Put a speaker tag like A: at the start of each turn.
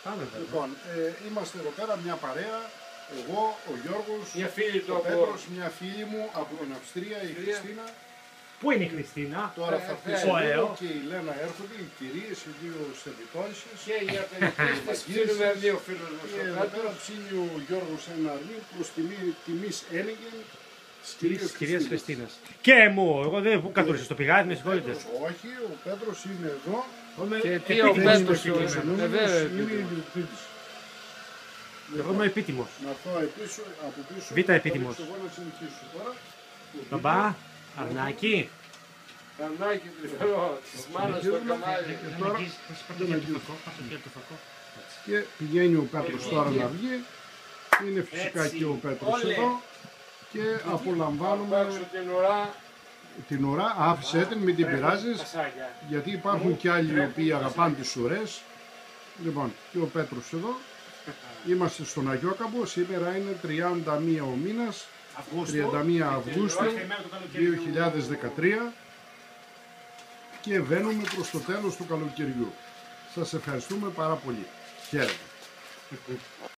A: Λοιπόν, είμαστε εδώ πέρα μια παρέα. Εγώ, ο Γιώργος, ο Πέτρος, μια φίλη μου από την Αυστρία, η Χριστίνα.
B: Πού είναι η Χριστίνα?
A: Τώρα θα πει και η Λένα έρχονται, οι κυρίες, οι δύο σερβιτόρισες.
C: Και για περιπτώσεις ψήνουμε δύο φίλους μας.
A: Και εδώ πέρα ψήνει ο Γιώργος ένα αρνί προς τιμής Ένιγεν.
B: Της κυρίας Χριστίνας. Και μου, εγώ δεν κατούρισα στο πηγάδι, με συγχωρείτε.
A: Όχι, ο Πέτρος είναι εδώ.
C: Και τι ο Πέτρος είναι
A: ιδιοκτήτης.
B: Εγώ είμαι επίτιμος.
A: Να έρθω από πίσω.
B: Β' επίτιμος.
A: Εγώ να συνεχίσω τώρα.
B: Μπαμπά, αρνάκι.
C: Αρνάκι τριφερό, της μάνας στο κανάλι.
A: Και πηγαίνει ο Πέτρος τώρα να βγει. Είναι φυσικά και ο Πέτρος εδώ. Και απολαμβάνουμε την ουρά. Άφησε την, μην την πειράζεις. Γιατί υπάρχουν και άλλοι οι οποίοι αγαπάνε τις ουρές. Λοιπόν, και ο Πέτρος εδώ. Είμαστε στον Αγιόκαμπο. Σήμερα είναι 31 ο μήνας. 31 Αυγούστου 2013. Και βαίνουμε προς το τέλος του καλοκαιριού. Σας ευχαριστούμε πάρα πολύ. Χαίρετε.